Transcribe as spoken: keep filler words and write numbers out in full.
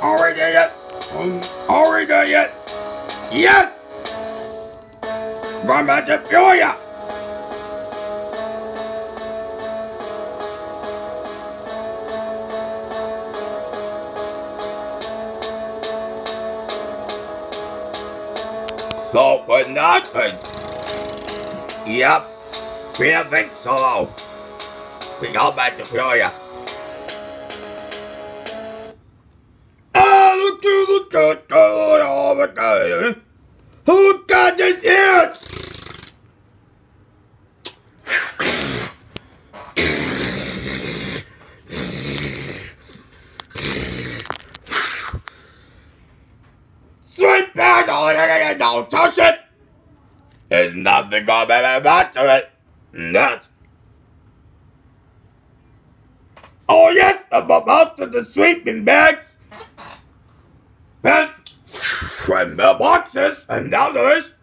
Are we there yet? Are we there yet? Yes! From Furia! So for nothing. Yep. We have think solo. We got back to Furia. Ah, look to the good, good, oh my god. Who got this here? Sweet back, oh, don't touch it. There's nothing gonna be back to it. That. Oh yes, I'm about to the sweeping bags. And the boxes and others.